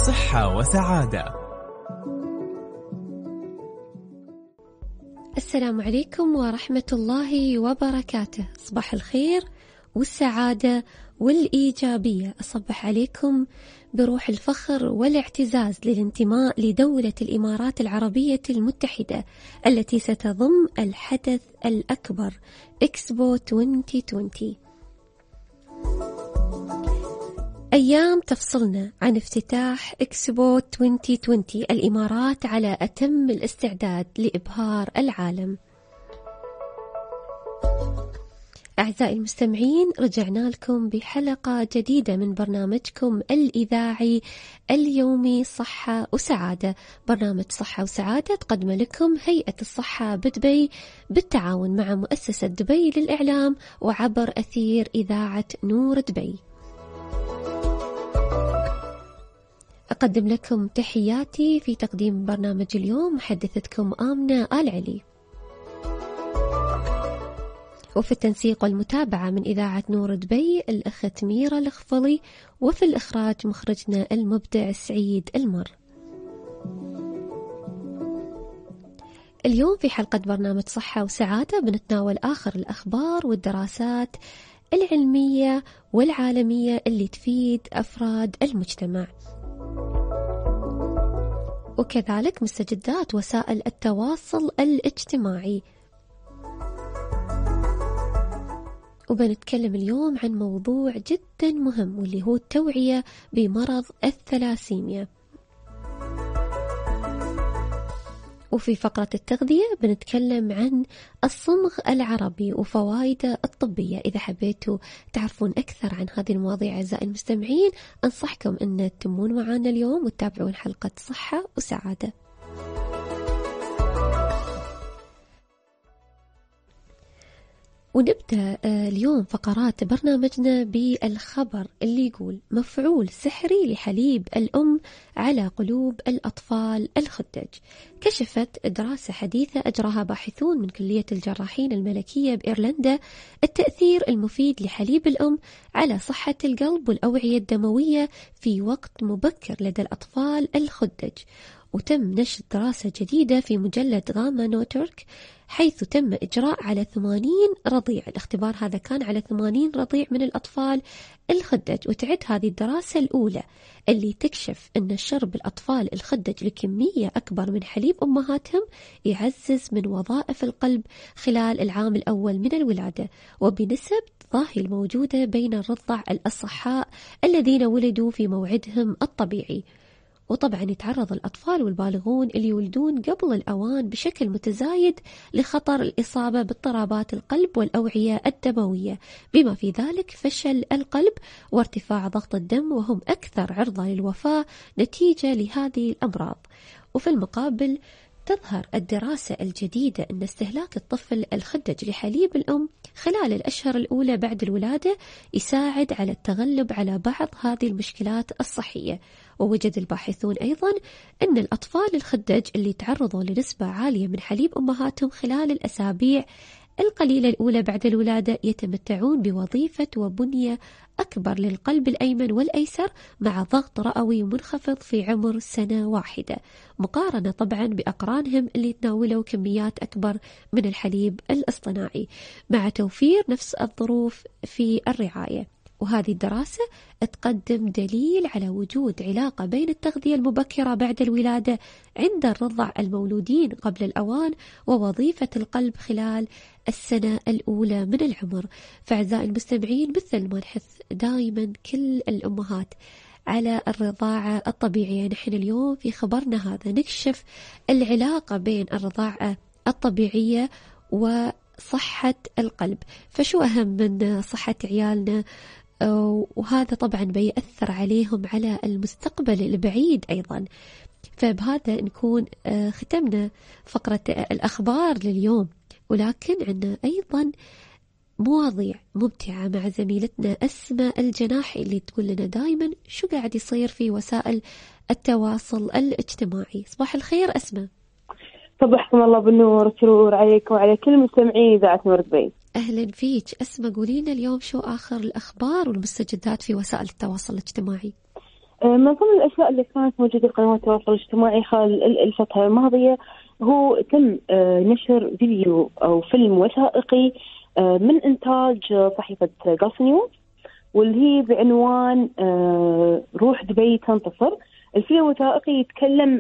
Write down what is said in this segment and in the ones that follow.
صحة وسعادة. السلام عليكم ورحمة الله وبركاته. صباح الخير والسعادة والإيجابية. أصبح عليكم بروح الفخر والاعتزاز للانتماء لدولة الإمارات العربية المتحدة التي ستضم الحدث الأكبر إكسبو 2020. أيام تفصلنا عن افتتاح إكسبو 2020. الإمارات على أتم الاستعداد لإبهار العالم. أعزائي المستمعين، رجعنا لكم بحلقة جديدة من برنامجكم الإذاعي اليومي صحة وسعادة. برنامج صحة وسعادة تقدم لكم هيئة الصحة بدبي بالتعاون مع مؤسسة دبي للإعلام وعبر أثير إذاعة نور دبي. أقدم لكم تحياتي في تقديم برنامج اليوم محدثتكم آمنة آل علي، وفي التنسيق والمتابعة من إذاعة نور دبي الأخت ميرا الخفلي، وفي الإخراج مخرجنا المبدع سعيد المر. اليوم في حلقة برنامج صحة وسعادة بنتناول آخر الأخبار والدراسات العلمية والعالمية اللي تفيد أفراد المجتمع، وكذلك مستجدات وسائل التواصل الاجتماعي. وبنتكلم اليوم عن موضوع جدا مهم واللي هو التوعية بمرض الثلاسيميا. وفي فقرة التغذية بنتكلم عن الصمغ العربي وفوائده الطبية. إذا حبيتوا تعرفون أكثر عن هذه المواضيع أعزائي المستمعين، أنصحكم أن تتمون معنا اليوم وتتابعون حلقة صحة وسعادة. ونبدأ اليوم فقرات برنامجنا بالخبر اللي يقول مفعول سحري لحليب الأم على قلوب الأطفال الخدج. كشفت دراسة حديثة أجراها باحثون من كلية الجراحين الملكية بإيرلندا التأثير المفيد لحليب الأم على صحة القلب والأوعية الدموية في وقت مبكر لدى الأطفال الخدج. وتم نشر دراسة جديدة في مجلد غاما نوتورك، حيث تم إجراء على 80 رضيع. الاختبار هذا كان على 80 رضيع من الأطفال الخدج، وتعد هذه الدراسة الأولى اللي تكشف أن شرب الأطفال الخدج لكمية أكبر من حليب أمهاتهم يعزز من وظائف القلب خلال العام الأول من الولادة، وبنسب ضاهية الموجودة بين الرضع الأصحاء الذين ولدوا في موعدهم الطبيعي. وطبعا يتعرض الأطفال والبالغون اللي يولدون قبل الأوان بشكل متزايد لخطر الإصابة باضطرابات القلب والأوعية الدموية، بما في ذلك فشل القلب وارتفاع ضغط الدم، وهم أكثر عرضة للوفاة نتيجة لهذه الأمراض. وفي المقابل تظهر الدراسة الجديدة أن استهلاك الطفل الخدج لحليب الأم خلال الأشهر الأولى بعد الولادة يساعد على التغلب على بعض هذه المشكلات الصحية. ووجد الباحثون أيضا أن الأطفال الخدج اللي تعرضوا لنسبة عالية من حليب أمهاتهم خلال الأسابيع القليلة الأولى بعد الولادة يتمتعون بوظيفة وبنية أكبر للقلب الأيمن والأيسر مع ضغط رئوي منخفض في عمر سنة واحدة، مقارنة طبعا بأقرانهم اللي تناولوا كميات أكبر من الحليب الاصطناعي مع توفير نفس الظروف في الرعاية. وهذه الدراسة تقدم دليل على وجود علاقة بين التغذية المبكرة بعد الولادة عند الرضع المولودين قبل الأوان ووظيفة القلب خلال السنة الأولى من العمر. فأعزائي المستمعين، مثل ما نحث دائما كل الأمهات على الرضاعة الطبيعية، نحن اليوم في خبرنا هذا نكشف العلاقة بين الرضاعة الطبيعية وصحة القلب. فشو أهم من صحة عيالنا؟ وهذا طبعا بيأثر عليهم على المستقبل البعيد أيضا. فبهذا نكون ختمنا فقرة الأخبار لليوم، ولكن عندنا أيضا مواضيع ممتعة مع زميلتنا أسماء الجناحي اللي تقول لنا دايما شو قاعد يصير في وسائل التواصل الاجتماعي. صباح الخير أسماء. صبحكم الله بالنور والسرور عليك وعلى كل مستمعين إذاعة نور دبي. أهلا فيك أسماء، قولينا اليوم شو آخر الأخبار والمستجدات في وسائل التواصل الاجتماعي. من ضمن الأشياء اللي كانت موجودة في قنوات التواصل الاجتماعي خلال الفترة الماضية هو تم نشر فيديو أو فيلم وثائقي من إنتاج صحيفة جولف نيوز، واللي هي بعنوان روح دبي تنتصر. الفيلم الوثائقي يتكلم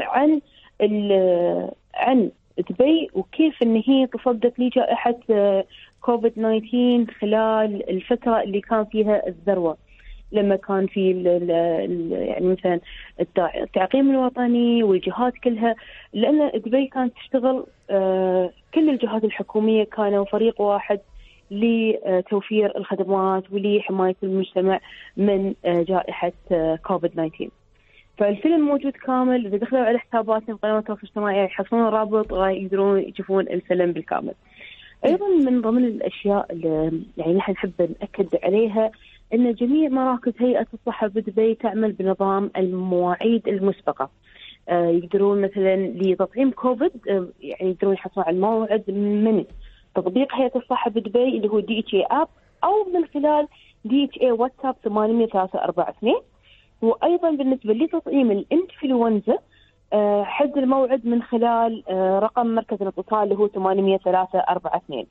عن دبي وكيف إن هي تصدت لجائحة كوفيد 19 خلال الفترة اللي كان فيها الذروة، لما كان في يعني مثلا التعقيم الوطني والجهات كلها، لأن دبي كانت تشتغل كل الجهات الحكومية كانوا فريق واحد لتوفير الخدمات ولحماية المجتمع من جائحة كوفيد 19. فالفيلم موجود كامل، إذا دخلوا على حساباتهم قنوات التواصل الاجتماعي يحصلون الرابط ويقدرون يشوفون الفيلم بالكامل. أيضا من ضمن الأشياء اللي يعني نحن نحب نأكد عليها أن جميع مراكز هيئة الصحة بدبي تعمل بنظام المواعيد المسبقة. يقدرون مثلا لتطعيم كوفيد يعني يقدرون يحصلون على الموعد من تطبيق هيئة الصحة بدبي اللي هو DHA app، أو من خلال DHA واتساب 8342. وأيضا بالنسبة لتطعيم الإنفلونزا حد الموعد من خلال رقم مركز الاتصال اللي هو 8342.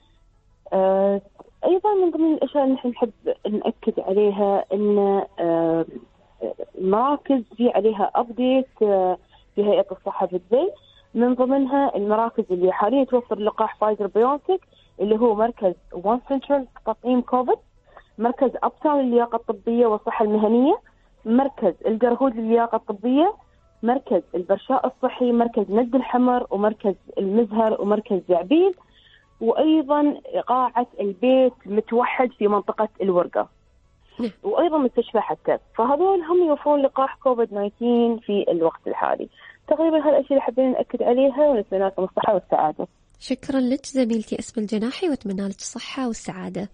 أيضا من ضمن الأشياء اللي نحب نأكد عليها أن المراكز في عليها أبديت في هيئة الصحة في دبي. من ضمنها المراكز اللي حاليا توفر لقاح فايزر بيونتك اللي هو مركز وان سنترال تطعيم كوفيد، مركز أبتاون للياقة الطبية والصحة المهنية، مركز القرهود للياقة الطبية، مركز البرشاء الصحي، مركز ند الحمر، ومركز المزهر، ومركز زعبيل، وأيضا قاعة البيت متوحد في منطقة الورقة، وأيضا مستشفى حتى. فهذول هم يوفرون لقاح كوفيد 19 في الوقت الحالي. تقريبا هالأشياء اللي حابين نأكد عليها، ونتمنى لكم الصحة والسعادة. شكرا لك زميلتي أسماء الجناحي، وأتمنى لك الصحة والسعادة.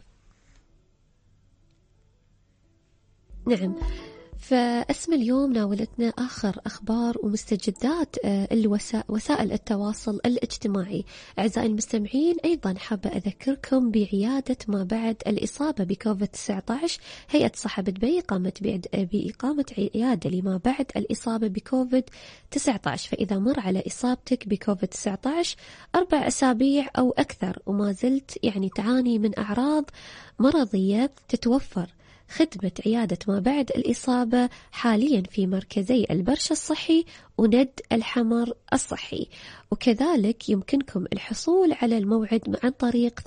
نعم، فأسماء اليوم ناولتنا آخر أخبار ومستجدات وسائل التواصل الاجتماعي. أعزائي المستمعين، أيضا حابة أذكركم بعيادة ما بعد الإصابة بكوفيد 19. هيئة الصحة بدبي قامت بإقامة عيادة لما بعد الإصابة بكوفيد 19. فإذا مر على إصابتك بكوفيد 19 4 أسابيع أو أكثر وما زلت يعني تعاني من أعراض مرضية، تتوفر خدمة عيادة ما بعد الإصابة حاليا في مركزي البرشا الصحي وند الحمر الصحي. وكذلك يمكنكم الحصول على الموعد عن طريق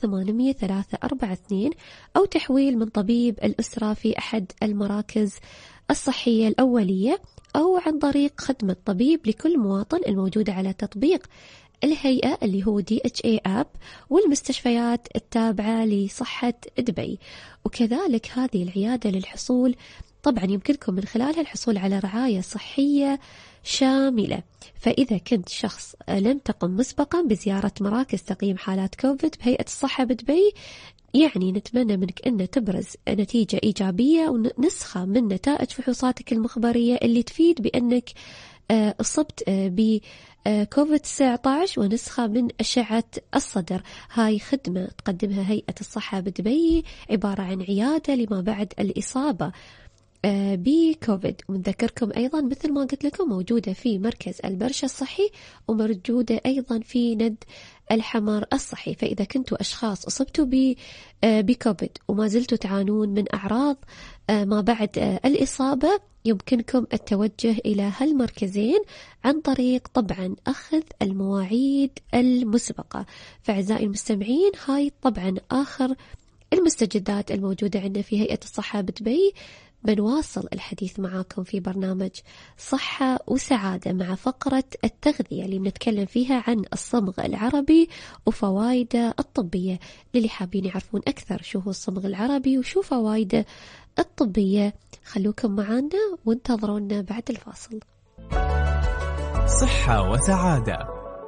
8342 أو تحويل من طبيب الأسرة في أحد المراكز الصحية الأولية، أو عن طريق خدمة طبيب لكل مواطن الموجودة على تطبيق الهيئة اللي هو DHA app والمستشفيات التابعة لصحة دبي. وكذلك هذه العيادة للحصول طبعا يمكنكم من خلالها الحصول على رعاية صحية شاملة. فإذا كنت شخص لم تقم مسبقا بزيارة مراكز تقييم حالات كوفيد بهيئة الصحة بدبي، يعني نتمنى منك أن تبرز نتيجة إيجابية ونسخة من نتائج فحوصاتك المخبرية اللي تفيد بأنك أصبت بكوفيد 19 ونسخة من أشعة الصدر. هاي خدمة تقدمها هيئة الصحة بدبي، عبارة عن عيادة لما بعد الإصابة بكوفيد. ونذكركم أيضا مثل ما قلت لكم موجودة في مركز البرشا الصحي، وموجودة أيضا في ند الحمر الصحي. فإذا كنتوا أشخاص أصبتوا بكوفيد وما زلتوا تعانون من أعراض ما بعد الإصابة، يمكنكم التوجه إلى هالمركزين عن طريق طبعا أخذ المواعيد المسبقة. فأعزائي المستمعين، هاي طبعا آخر المستجدات الموجودة عندنا في هيئة الصحة بدبي. بنواصل الحديث معاكم في برنامج صحة وسعادة مع فقرة التغذية اللي بنتكلم فيها عن الصمغ العربي وفوائده الطبية. للي حابين يعرفون أكثر شو هو الصمغ العربي وشو فوائده الطبية، خلوكم معنا وانتظرونا بعد الفاصل. صحة وسعادة.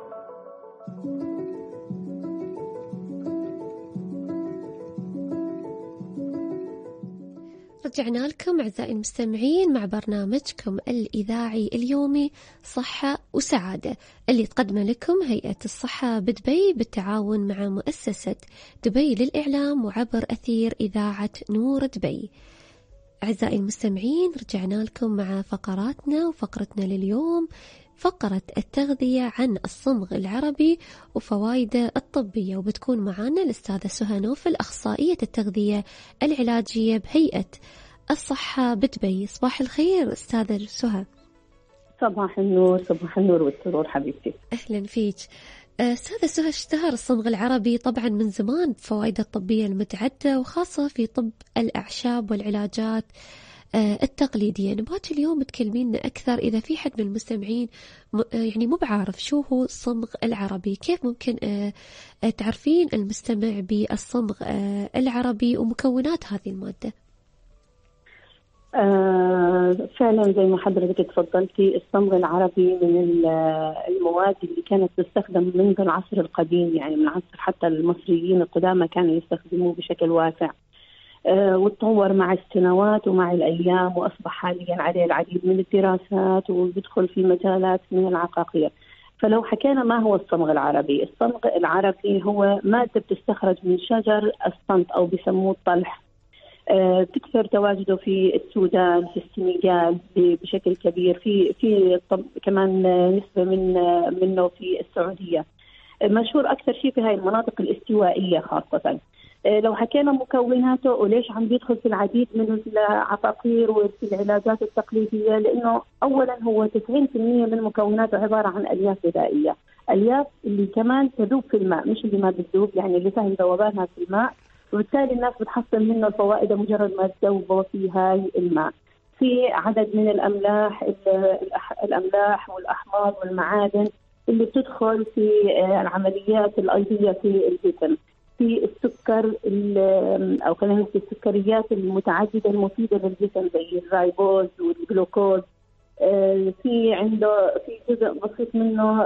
رجعنا لكم أعزائي المستمعين مع برنامجكم الإذاعي اليومي صحة وسعادة، اللي تقدم لكم هيئة الصحة بدبي بالتعاون مع مؤسسة دبي للإعلام وعبر أثير إذاعة نور دبي. أعزائي المستمعين، رجعنا لكم مع فقراتنا وفقرتنا لليوم، فقرة التغذية عن الصمغ العربي وفوائده الطبية، وبتكون معنا الأستاذة سهى نوفل، أخصائية التغذية العلاجية بهيئة الصحة بدبي. صباح الخير أستاذة سهى. صباح النور، صباح النور والسرور حبيبتي. أهلا فيك أستاذة سهى. اشتهر الصمغ العربي طبعا من زمان بفوائده الطبية المتعددة، وخاصة في طب الأعشاب والعلاجات التقليدية. نبغاك اليوم تكلمينا أكثر، إذا في حد من المستمعين يعني مو بعارف شو هو الصمغ العربي، كيف ممكن تعرفين المستمع بالصمغ العربي ومكونات هذه المادة؟ فعلا زي ما حضرتك تفضلتي، الصمغ العربي من المواد اللي كانت تستخدم منذ العصر القديم، يعني من عصر حتى المصريين القدامى كانوا يستخدموه بشكل واسع، وتطور مع السنوات ومع الأيام، وأصبح حاليا عليه العديد من الدراسات ويدخل في مجالات من العقاقير. فلو حكينا ما هو الصمغ العربي، الصمغ العربي هو مادة بتستخرج من شجر الصمت أو بسموه الطلح. تكثر تواجده في السودان، في السنغال بشكل كبير، في كمان نسبة منه في السعودية. مشهور أكثر شيء في هاي المناطق الاستوائية خاصة. لو حكينا مكوناته وليش عم بيدخل في العديد من العقاقير وفي العلاجات التقليدية، لأنه أولا هو 90% من مكوناته عبارة عن ألياف غذائية، ألياف اللي كمان تذوب في الماء، مش اللي ما بتذوب، يعني اللي سهل ذوبانها في الماء، وبالتالي الناس بتحصل منه الفوائد مجرد ما تذوبه في هاي الماء. في عدد من الأملاح والأحماض والمعادن اللي بتدخل في العمليات الأيضية في الجسم. في السكر أو خلينا نقول السكريات المتعددة المفيدة للجسم زي الرايبوز والجلوكوز. في جزء بسيط منه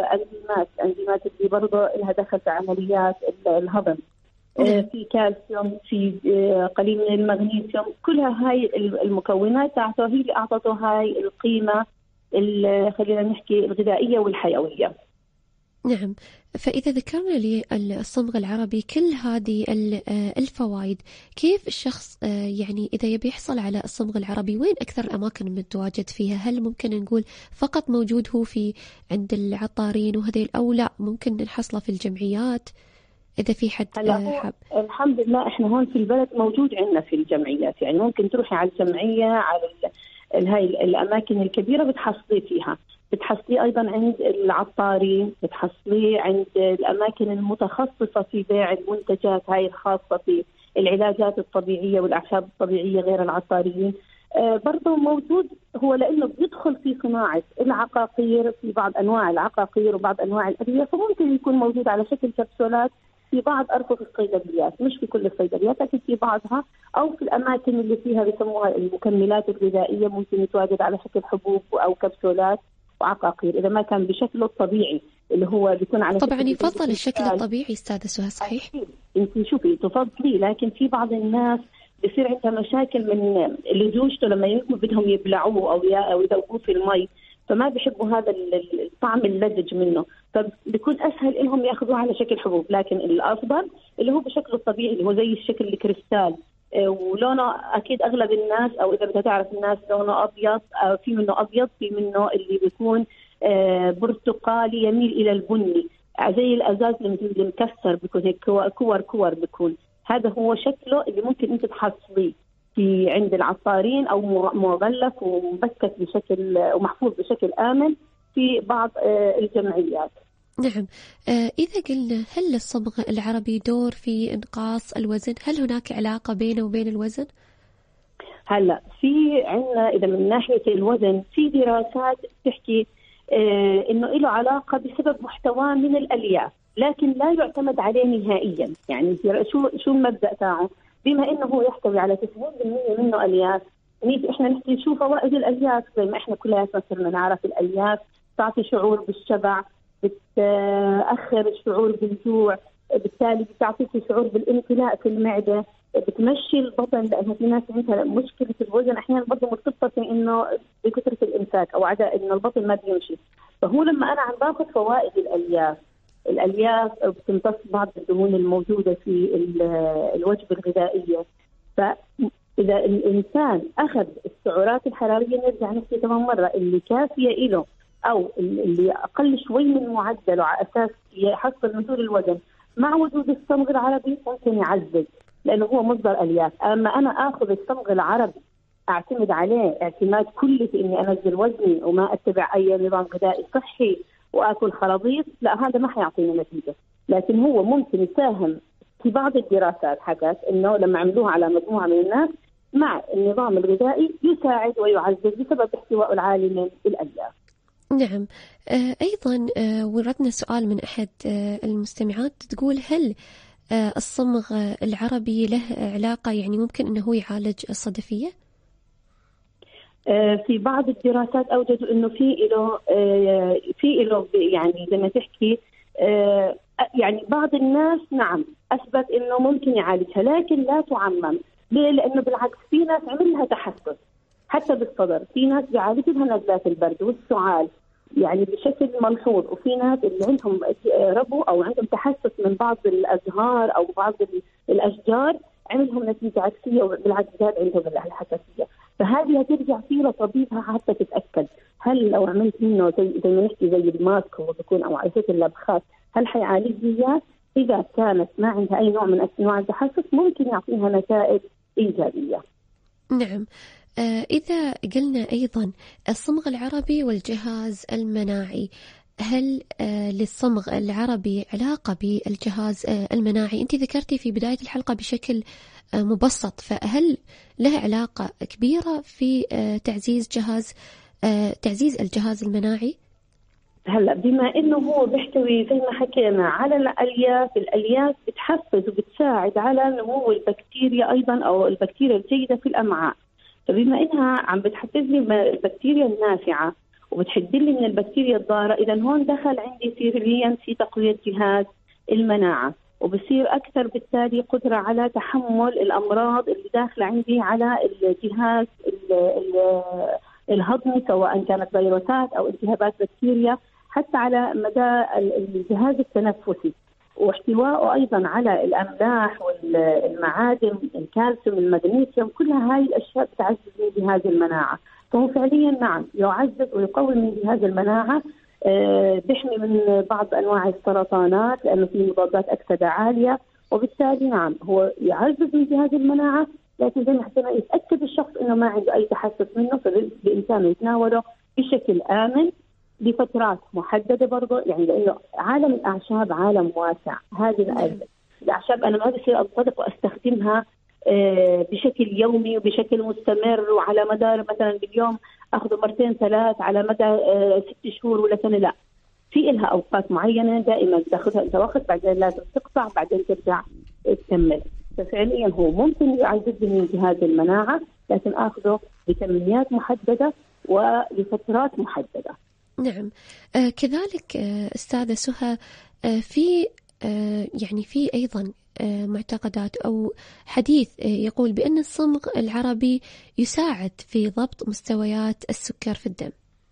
أنزيمات اللي برضه لها دخل في عمليات الهضم. في كالسيوم، في قليل من المغنيسيوم. كلها هاي المكونات تاعته هي اللي أعطته هاي القيمة خلينا نحكي الغذائية والحيوية. نعم، فإذا ذكرنا لي الصمغ العربي كل هذه الفوائد، كيف الشخص يعني إذا يبي يحصل على الصمغ العربي وين أكثر الأماكن متواجد فيها؟ هل ممكن نقول فقط موجود هو في عند العطارين وهذيل، أو لا ممكن نحصله في الجمعيات إذا في حد حاب؟ الحمد لله إحنا هون في البلد موجود عندنا في الجمعيات، يعني ممكن تروحي على الجمعية، على هاي الأماكن الكبيرة بتحصلي فيها. بتحصليه أيضا عند العطارين، بتحصليه عند الأماكن المتخصصة في بيع المنتجات هاي الخاصة في العلاجات الطبيعية والأعشاب الطبيعية غير العطاريين. برضه موجود هو لأنه بيدخل في صناعة العقاقير، في بعض أنواع العقاقير وبعض أنواع الأدوية، فممكن يكون موجود على شكل كبسولات في بعض أرفف الصيدليات، مش في كل الصيدليات لكن في بعضها، أو في الأماكن اللي فيها بيسموها المكملات الغذائية ممكن يتواجد على شكل حبوب أو كبسولات وعقاقير، إذا ما كان بشكله الطبيعي اللي هو بيكون على طبعا يفضل الشكل الطبيعي أستاذة سهى، صحيح؟ أنت شوفي تفضلي، لكن في بعض الناس بصير عندها مشاكل من لزوجته لما يكونوا بدهم يبلعوه أو يذوقوه في المي، فما بيحبوا هذا الطعم اللزج منه، فبيكون أسهل إنهم يأخذوه على شكل حبوب. لكن الأفضل اللي هو بشكله الطبيعي اللي هو زي الشكل الكريستال، ولونه أكيد أغلب الناس أو إذا بدها تعرف الناس لونه أبيض، في منه أبيض، في منه اللي بيكون برتقالي يميل إلى البني زي الأزاز اللي مكسر، بيكون هيك كور بيكون. هذا هو شكله اللي ممكن أنت تحصليه في عند العطارين، أو مغلف ومبكت بشكل ومحفوظ بشكل آمن في بعض الجمعيات. نعم، إذا قلنا هل للصبغ العربي دور في إنقاص الوزن؟ هل هناك علاقة بينه وبين الوزن؟ هلا في عندنا إذا من ناحية الوزن في دراسات تحكي إنه له علاقة بسبب محتواه من الألياف، لكن لا يعتمد عليه نهائيا. يعني شو المبدأ تاعه؟ بما إنه هو يحتوي على 90% منه ألياف، نيجي إحنا نحكي شو فوائد الألياف. زي ما إحنا كلنا صرنا نعرف الألياف تعطي شعور بالشبع، بتأخر الشعور بالجوع، بالتالي بتعطيك شعور بالامتلاء في المعدة، بتمشي البطن، لأنه في ناس عندها مشكلة الوزن أحيانا برضه مرتبطة في إنه بكثرة الإمساك أو عدم إنه البطن ما بيمشي. فهو لما أنا عم باخذ فوائد الألياف بتمتص بعض الدهون الموجودة في الوجبة الغذائية، إذا الإنسان أخذ السعرات الحرارية، نرجع نحكي كمان مرة، اللي كافية له أو اللي أقل شوي من معدله على أساس يحصل نزول الوزن، مع وجود الصمغ العربي ممكن يعزز، لأنه هو مصدر ألياف. أما أنا آخذ الصمغ العربي أعتمد عليه اعتماد كلي في إني أنزل وزني وما أتبع أي نظام غذائي صحي وآكل خلاطيط، لا، هذا ما حيعطيني نتيجة. لكن هو ممكن يساهم في بعض الدراسات، حكت إنه لما عملوها على مجموعة من الناس مع النظام الغذائي يساعد ويعزز بسبب احتوائه العالي من الألياف. نعم. أيضا وردنا سؤال من أحد المستمعات تقول: هل الصمغ العربي له علاقة، يعني ممكن أنه يعالج الصدفية؟ في بعض الدراسات أوجدوا أنه في له يعني زي ما تحكي، يعني بعض الناس نعم أثبت أنه ممكن يعالجها، لكن لا تعمم. ليه؟ لأنه بالعكس في ناس عمل لها تحسس حتى بالصدر، في ناس بيعالج لها نزلات البرد والسعال يعني بشكل ملحوظ، وفي ناس اللي عندهم ربو أو عندهم تحسس من بعض الأزهار أو بعض الأشجار عملهم نتيجة عكسية، وبالعكس زاد عندهم الحساسية. فهذه ترجع فيه لطبيبها حتى تتأكد هل لو عملت منه زي ما نحكي زي الماسك وبكون أو عزيز اللبخات هل حيعالج إياه. إذا كانت ما عندها أي نوع من أنواع التحسس ممكن يعطيها نتائج إيجابية. نعم. إذا قلنا أيضا الصمغ العربي والجهاز المناعي، هل للصمغ العربي علاقة بالجهاز المناعي؟ أنت ذكرتي في بداية الحلقة بشكل مبسط، فهل له علاقة كبيرة في تعزيز الجهاز المناعي؟ هلا بما انه هو بيحتوي زي ما حكينا على الالياف بتحفز وبتساعد على نمو البكتيريا ايضا او البكتيريا الجيده في الامعاء، فبما انها عم بتحفز لي البكتيريا النافعه وبتحد لي من البكتيريا الضاره، اذا هون دخل عندي سريا في تقويه جهاز المناعه، وبصير اكثر بالتالي قدره على تحمل الامراض اللي داخله عندي على الجهاز الهضمي، سواء كانت فيروسات او التهابات بكتيريا، حتى على مدى الجهاز التنفسي، واحتوائه ايضا على الاملاح والمعادن، الكالسيوم، المغنيسيوم، كلها هاي الاشياء بتعزز من جهاز المناعه. فهو فعليا نعم يعزز ويقوي من جهاز المناعه، بيحمي من بعض انواع السرطانات لانه في مضادات اكسده عاليه، وبالتالي نعم هو يعزز من جهاز المناعه، لكن زي ما حكينا يتاكد الشخص انه ما عنده اي تحسس منه، فبامكانه يتناوله بشكل امن لفترات محدده برضه، يعني لانه عالم الاعشاب عالم واسع. هذه الاعشاب انا ما بصير انطلق واستخدمها بشكل يومي وبشكل مستمر وعلى مدار مثلا باليوم اخذه مرتين ثلاث على مدى 6 شهور ولا سنه، لا، في لها اوقات معينه دائما تاخذها انت وقت، بعدين لازم تقطع، بعدين ترجع تكمل. ففعليا هو ممكن يعزز من جهاز المناعه، لكن اخذه بكميات محدده ولفترات محدده. نعم. كذلك أستاذة سهى، في يعني في أيضا معتقدات أو حديث يقول بأن الصمغ العربي يساعد في ضبط مستويات السكر في الدم.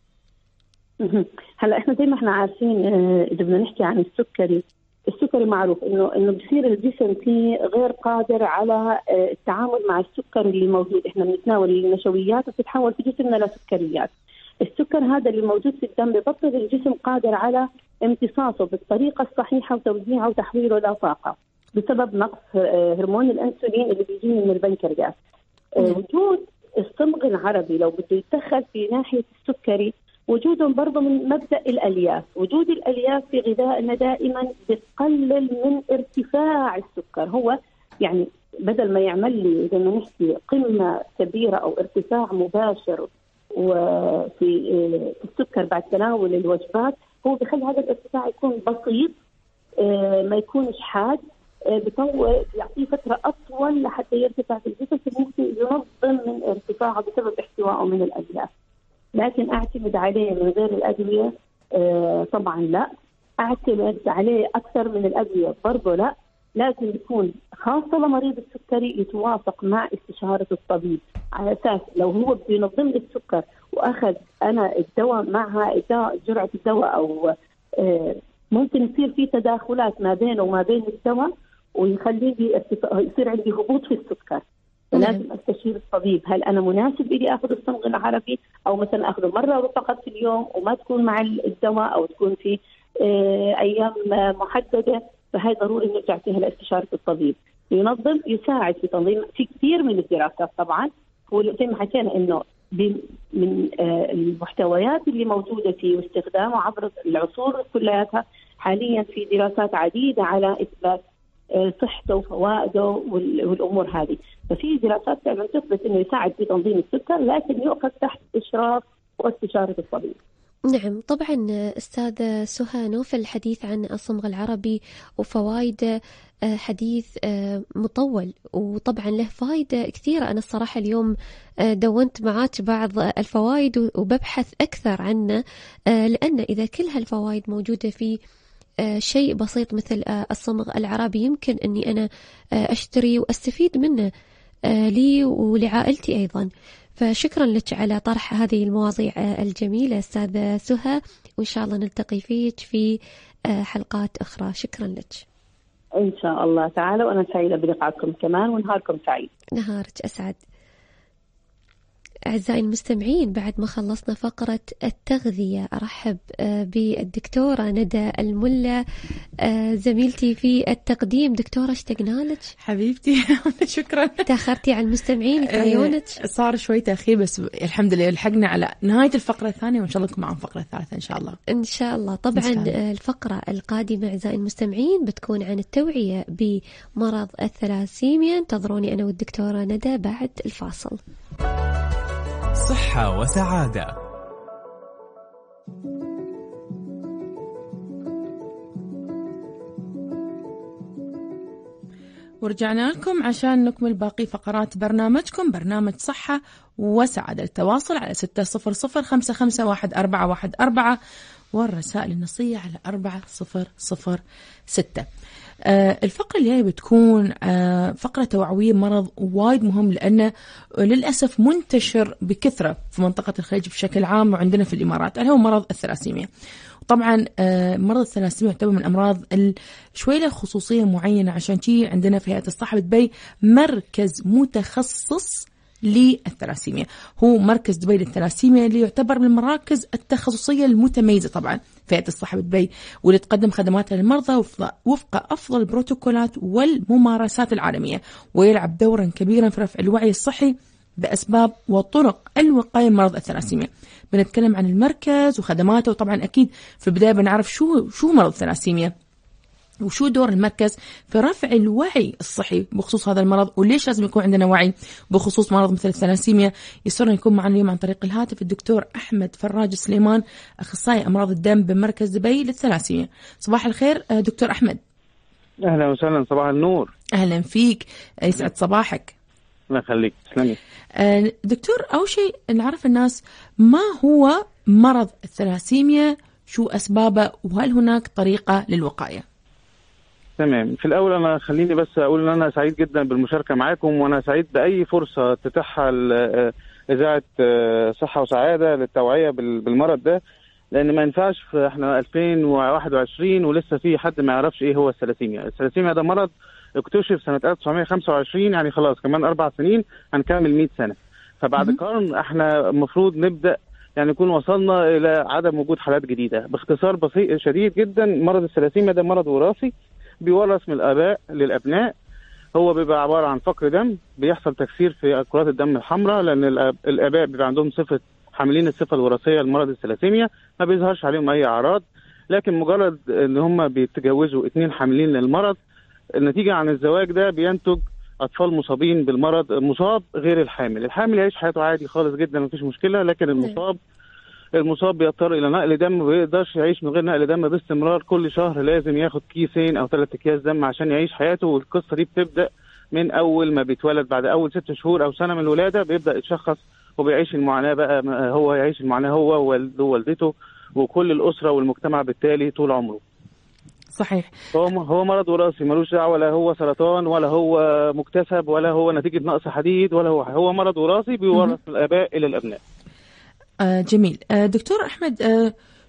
هلا احنا زي ما احنا عارفين، اذا بدنا نحكي عن السكري معروف انه بصير الجسم فيه غير قادر على التعامل مع السكر اللي موجود. احنا بنتناول النشويات وبتتحول في جسمنا لسكريات. السكر هذا اللي موجود في الدم ببطل الجسم قادر على امتصاصه بالطريقه الصحيحه وتوزيعه وتحويله الى طاقه بسبب نقص هرمون الانسولين اللي بيجي من البنكرياس. وجود الصمغ العربي لو بده يتدخل في ناحيه السكري، وجودهم برضه من مبدأ الألياف. وجود الألياف في غذائنا دائما بتقلل من ارتفاع السكر. هو يعني بدل ما يعمل لي زي ما نحكي قمة كبيرة أو ارتفاع مباشر وفي السكر بعد تناول الوجبات، هو بخلي هذا الارتفاع يكون بسيط، ما يكونش حاد، يعطيه فترة أطول لحتى يرتفع في الجسم، ممكن ينظم من ارتفاعه بسبب احتوائه من الألياف. لكن أعتمد عليه من غير الأدوية طبعا لا. أعتمد عليه أكثر من الأدوية برضو لا. لازم يكون خاصة لمريض السكري يتوافق مع استشارة الطبيب، على أساس لو هو بينظم لي السكر وأخذ أنا الدواء معها جرعة الدواء أو ممكن يصير في تداخلات ما بينه وما بين الدواء ويخلي لي يصير عندي هبوط في السكر. فلازم استشير الطبيب، هل انا مناسب لي اخذ الصمغ العربي او مثلا اخذه مره فقط في اليوم وما تكون مع الدواء او تكون في ايام محدده. فهي ضروري نرجع فيها لاستشاره الطبيب. يساعد في تنظيم في كثير من الدراسات طبعا. هو زي ما حكينا انه من المحتويات اللي موجوده فيه واستخدامه عبر العصور كلها، حاليا في دراسات عديده على اثبات صحته وفوائده والامور هذه. ففي دراسات فعلا تثبت انه يساعد في تنظيم السكر، لكن يؤخذ تحت اشراف واستشاره الطبيب. نعم طبعا أستاذة سهى، نوفل الحديث عن الصمغ العربي وفوائده حديث مطول، وطبعا له فائدة كثيرة. أنا الصراحة اليوم دونت معاك بعض الفوائد وببحث أكثر عنه، لأن إذا كل هالفوائد موجودة في شيء بسيط مثل الصمغ العربي يمكن أني أنا أشتري وأستفيد منه لي ولعائلتي أيضا. فشكرا لك على طرح هذه المواضيع الجميلة أستاذة سهى، وإن شاء الله نلتقي فيك في حلقات أخرى. شكرا لك. إن شاء الله تعالى، وأنا سعيدة بلقائكم كمان، ونهاركم سعيد. نهارك أسعد. أعزائي المستمعين، بعد ما خلصنا فقرة التغذية أرحب بالدكتورة ندى الملا، زميلتي في التقديم. دكتورة اشتقنا لك حبيبتي. شكرا. تأخرتي على المستمعين في عيونك. صار شوي تأخير بس الحمد لله لحقنا على نهاية الفقرة الثانية، وإن شاء الله نكون معنا الفقرة الثالثة إن شاء الله. إن شاء الله. طبعا الفقرة القادمة أعزائي المستمعين بتكون عن التوعية بمرض الثلاسيميا. انتظروني أنا والدكتورة ندى بعد الفاصل. صحة وسعادة. ورجعنا لكم عشان نكمل باقي فقرات برنامجكم، برنامج صحة وسعادة. التواصل على 600-551414 والرسائل النصية على 4006. الفقرة اللي هي بتكون فقرة توعوية، مرض وايد مهم لأنه للأسف منتشر بكثرة في منطقة الخليج بشكل عام وعندنا في الإمارات، اللي هو مرض الثلاسيميا. طبعا مرض الثلاسيميا يعتبر من أمراض شوي له خصوصية معينة، عشان شيء عندنا في هيئة الصحة دبي مركز متخصص للثلاسيميا، هو مركز دبي للثلاسيميا اللي يعتبر من المراكز التخصصية المتميزة طبعا في هيئة الصحة دبي، واللي تقدم خدماتها للمرضى وفق أفضل البروتوكولات والممارسات العالمية، ويلعب دورا كبيرا في رفع الوعي الصحي بأسباب وطرق الوقاية من مرض الثلاسيميا. بنتكلم عن المركز وخدماته، وطبعا أكيد في البداية بنعرف شو مرض الثلاسيميا وشو دور المركز في رفع الوعي الصحي بخصوص هذا المرض، وليش لازم يكون عندنا وعي بخصوص مرض مثل الثلاسيميا. يسرنا يكون معنا اليوم عن طريق الهاتف الدكتور أحمد فراج سليمان، أخصائي أمراض الدم بمركز دبي للثلاسيميا. صباح الخير دكتور أحمد. أهلا وسهلا، صباح النور. أهلا فيك، يسعد صباحك. الله يخليك، تسلمي. دكتور، أول شيء نعرف الناس ما هو مرض الثلاسيميا، شو أسبابه، وهل هناك طريقة للوقاية؟ تمام. في الأول أنا خليني بس أقول إن أنا سعيد جدا بالمشاركة معاكم، وأنا سعيد بأي فرصة تتاحها إذاعة صحة وسعادة للتوعية بالمرض ده، لأن ما ينفعش إحنا 2021 ولسه في حد ما يعرفش إيه هو الثلاسيميا. الثلاسيميا ده مرض اكتشف سنة 1925، يعني خلاص كمان 4 سنين هنكمل 100 سنة. فبعد قرن احنا المفروض نبدأ يعني نكون وصلنا إلى عدم وجود حالات جديدة. باختصار بسيط شديد جدا، مرض الثلاسيميا ده مرض وراثي بيورث من الآباء للأبناء. هو بيبقى عبارة عن فقر دم، بيحصل تكسير في كرات الدم الحمراء، لأن الآباء بيبقى عندهم حاملين الصفة الوراثية لمرض الثلاسيميا، ما بيظهرش عليهم أي أعراض، لكن مجرد إن هم بيتجوزوا 2 حاملين للمرض، النتيجة عن الزواج ده بينتج أطفال مصابين بالمرض. المصاب غير الحامل يعيش حياته عادي خالص جدا مفيش مشكلة، لكن المصاب بيضطر إلى نقل دم، ما بيقدرش يعيش من غير نقل دم باستمرار. كل شهر لازم ياخد 2 أو 3 أكياس دم عشان يعيش حياته. والقصة دي بتبدأ من أول ما بيتولد، بعد أول 6 شهور أو سنة من الولادة بيبدأ يتشخص وبيعيش المعاناة بقى، هو يعيش المعاناة هو ووالده ووالدته وكل الأسرة والمجتمع بالتالي طول عمره. صحيح. هو مرض وراثي، ملوش دعوه، ولا هو سرطان ولا هو مكتسب ولا هو نتيجه نقص حديد ولا هو مرض وراثي بيورث من الاباء الى الابناء. جميل. دكتور احمد،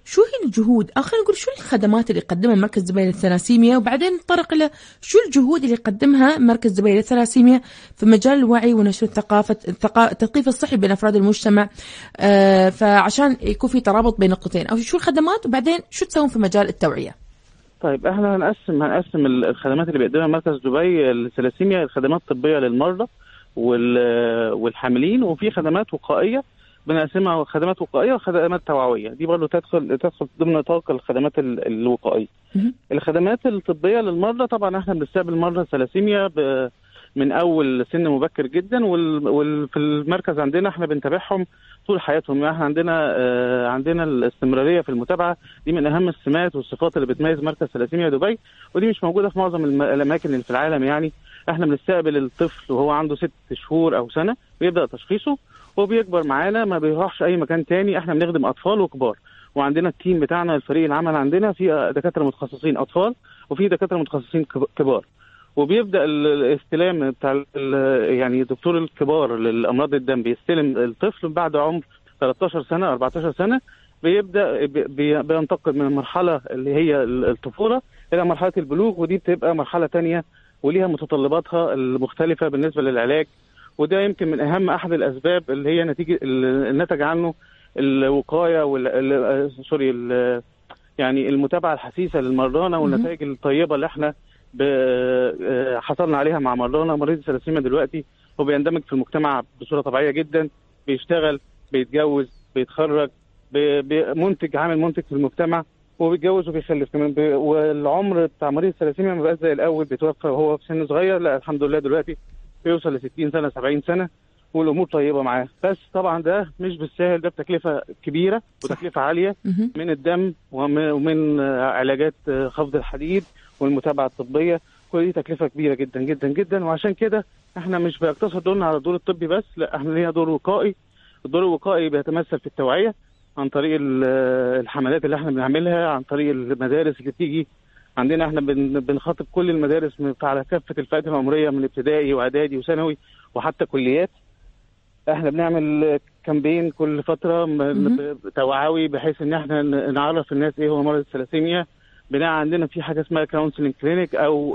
شو هي الجهود أو خلينا نقول شو الخدمات اللي يقدمها مركز دبي للثلاسيميا، وبعدين نطرق إلى شو الجهود اللي يقدمها مركز دبي للثلاسيميا في مجال الوعي ونشر التثقيف الصحي بين أفراد المجتمع، فعشان يكون في ترابط بين نقطتين، أو شو الخدمات وبعدين شو تسوون في مجال التوعية. طيب احنا هنقسم الخدمات اللي بيقدمها مركز دبي للثلاسيميا، الخدمات الطبيه للمرضى والحاملين، وفي خدمات وقائيه بنقسمها خدمات وقائيه وخدمات توعويه، دي برضه تدخل ضمن نطاق الخدمات الوقائيه. الخدمات الطبيه للمرضى طبعا احنا بنستقبل مرضى الثلاسيميا من اول سن مبكر جدا، وفي المركز عندنا احنا بنتابعهم طول حياتهم. احنا عندنا الاستمراريه في المتابعه، دي من اهم السمات والصفات اللي بتميز مركز ثلاسيميا دبي، ودي مش موجوده في معظم الاماكن اللي في العالم. يعني احنا بنستقبل الطفل وهو عنده 6 شهور او سنه، بيبدا تشخيصه وبيكبر معانا، ما بيروحش اي مكان تاني. احنا بنخدم اطفال وكبار، وعندنا التيم بتاعنا الفريق العمل عندنا في دكاتره متخصصين اطفال وفي دكاتره متخصصين كبار، وبيبدا الاستلام بتاع يعني دكتور الكبار للامراض الدم بيستلم الطفل بعد عمر 13 سنه 14 سنه، بيبدا بينتقل من المرحله اللي هي الطفوله الى مرحله البلوغ، ودي بتبقى مرحله تانية وليها متطلباتها المختلفه بالنسبه للعلاج. وده يمكن من اهم احد الاسباب اللي هي نتيجه النتج عنه الوقايه يعني المتابعه الحثيثه للمرضى والنتائج الطيبه اللي احنا حصلنا عليها مع مرضانا. مريض الثلاسيميا دلوقتي هو بيندمج في المجتمع بصوره طبيعيه جدا، بيشتغل، بيتجوز، بيتخرج، عامل منتج في المجتمع، وبيتجوز وبيخلف كمان. والعمر بتاع مريض الثلاسيميا ما بقاش زي الاول بيتوفى وهو في سن صغير، لا الحمد لله دلوقتي بيوصل ل 60 سنه 70 سنه والامور طيبه معاه. بس طبعا ده مش بالسهل، ده بتكلفه كبيره وتكلفه عاليه من الدم ومن علاجات خفض الحديد والمتابعه الطبيه، كل دي تكلفه كبيره جدا جدا جدا. وعشان كده احنا مش بيقتصر دورنا على الدور الطبي بس، لا احنا لينا دور وقائي. الدور الوقائي بيتمثل في التوعيه عن طريق الحملات اللي احنا بنعملها، عن طريق المدارس اللي بتيجي عندنا. احنا بنخاطب كل المدارس على كافه الفئات العمريه من ابتدائي واعدادي وثانوي وحتى كليات. احنا بنعمل كامبين كل فتره توعوي بحيث ان احنا نعرف الناس ايه هو مرض الثلاسيميا. عندنا في حاجه اسمها كونسلنج كلينيك او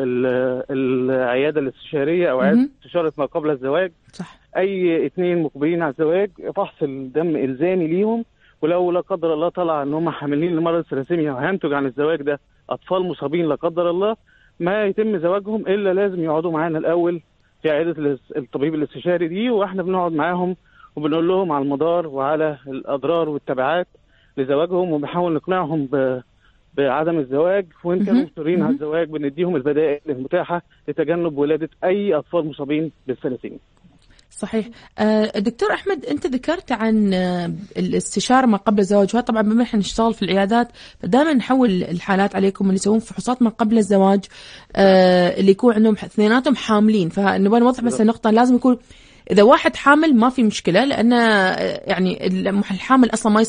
العياده الاستشاريه او عياده استشاره ما قبل الزواج. صح. اي 2 مقبلين على الزواج فحص الدم الزامي ليهم، ولو لا قدر الله طلع ان هم حاملين لمرض الثلاسيميا وهينتج عن الزواج ده اطفال مصابين لا قدر الله، ما يتم زواجهم الا لازم يقعدوا معانا الاول في عياده الطبيب الاستشاري دي، واحنا بنقعد معاهم وبنقول لهم على المدار وعلى الاضرار والتبعات لزواجهم، وبنحاول نقنعهم بعدم الزواج. وان كانوا مصرين على الزواج بنديهم البدائل المتاحه لتجنب ولاده اي اطفال مصابين بالثلاسيميا. صحيح. دكتور أحمد، أنت ذكرت عن الاستشارة ما قبل الزواج، وهذا طبعا بما إحنا نشتغل في العيادات فدائما نحول الحالات عليكم اللي يسوون فحوصات ما قبل الزواج، اللي يكون عندهم اثنيناتهم حاملين. فنبغى نوضح بس النقطة، لازم يكون إذا واحد حامل ما في مشكلة، لأن يعني الحامل أصلا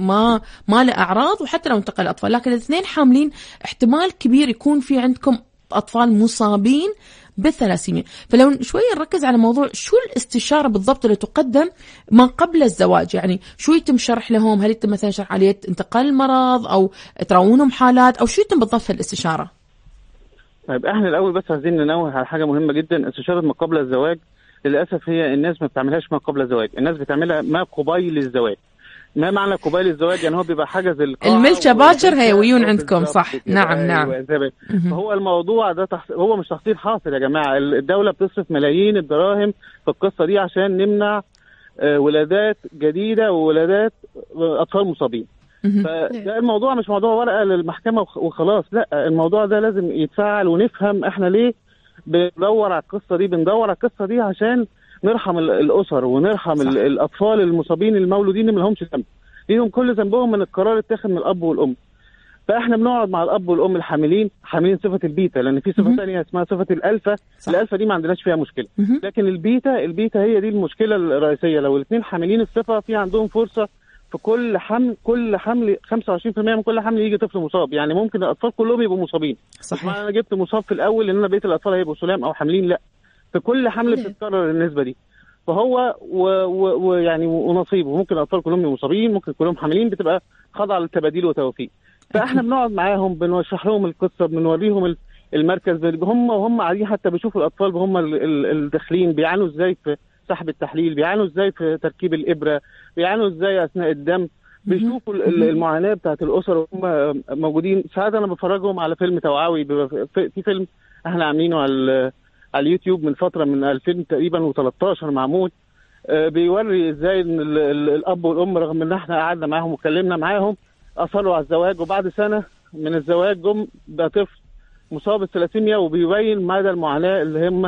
ما له أعراض، وحتى لو انتقل الأطفال. لكن الاثنين حاملين احتمال كبير يكون في عندكم أطفال مصابين بالثلاسيميا. فلو شوية نركز على موضوع شو الاستشارة بالضبط اللي تقدم ما قبل الزواج، يعني شو يتم شرح لهم؟ هل يتم مثلا شرح عملية انتقال المرض أو تراونهم حالات، أو شو يتم بالضبط في الاستشارة؟ طيب احنا الأول بس عايزين ننوه على حاجة مهمة جدا. استشارة ما قبل الزواج للأسف هي الناس ما بتعملهاش ما قبل الزواج، الناس بتعملها ما قبيل الزواج. ما معنى قبيل الزواج؟ يعني هو بيبقى حجز القاعة الملشة باكر هيويون عندكم. صح. نعم. فهو الموضوع ده هو مش تحصيل حاصل يا جماعة. الدولة بتصرف ملايين الدراهم في القصة دي عشان نمنع ولادات جديدة وولادات أطفال مصابين. فده الموضوع مش موضوع ورقة للمحكمة وخلاص، لا الموضوع ده لازم يتفعل ونفهم احنا ليه بندور على القصة دي. بندور على القصة دي عشان نرحم الأسر ونرحم الأطفال المصابين المولودين اللي لهمش ذنب، ليهم كل ذنبهم من القرار اتخذ من الأب والأم. فإحنا بنقعد مع الأب والأم الحاملين صفة البيتا، لأن في صفة ثانية اسمها صفة الألفا. الألفا دي ما عندناش فيها مشكلة، لكن البيتا هي دي المشكلة الرئيسية. لو الاثنين حاملين الصفة في عندهم فرصة في كل حمل 25% من كل حمل يجي طفل مصاب. يعني ممكن الأطفال كلهم يبقوا مصابين. صحيح. أنا جبت مصاب في الأول لأن أنا بقيت الأطفال هيبقوا سلام أو حاملين، لا، في كل حمل بتتكرر النسبة دي. فهو ويعني ونصيبه، ممكن الاطفال كلهم مصابين، ممكن كلهم حاملين، بتبقى خاضعه للتباديل وتوفيق. فاحنا بنقعد معاهم، بنشرح لهم القصه، بنوريهم المركز، وهم قاعدين حتى بيشوفوا الاطفال هم الداخلين بيعانوا ازاي في سحب التحليل، بيعانوا ازاي في تركيب الابره، بيعانوا ازاي اثناء الدم، بيشوفوا المعاناه بتاعت الاسر وهم موجودين. ساعات انا بفرجهم على فيلم توعوي، في فيلم احنا عاملينه على اليوتيوب من فتره، من 2000 تقريبا و13 معمول، بيوري ازاي ان الاب والام رغم ان احنا قعدنا معاهم وكلمنا معاهم اصروا على الزواج، وبعد سنه من الزواج جم بطفل مصاب بالثلاسيميا، وبيبين مدى المعاناه